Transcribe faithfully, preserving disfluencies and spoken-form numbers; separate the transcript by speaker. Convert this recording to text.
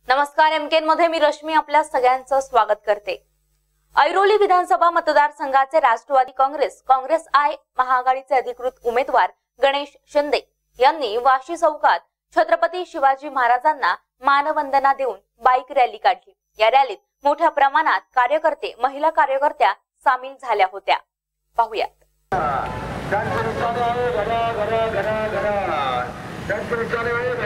Speaker 1: नमस्कार, एमकेन मध्ये मी रश्मी आपल्या सगळ्यांचं स्वागत करते। ऐरोली विधानसभा मतदारसंघाचे राष्ट्रवादी काँग्रेस काँग्रेस आय महाआघाडीचे अधिकृत उमेदवार गणेश शिंदे यांनी वाशी चौकात छत्रपती शिवाजी महाराजांना मानवंदना देऊन बाईक रॅली काढली। या रॅलीत मोठ्या प्रमाणात कार्यकर्ते, महिला कार्यकर्त्या सामील झाल्या होत्या। पाहूयात।
Speaker 2: घरा घरा घरा घरा घरा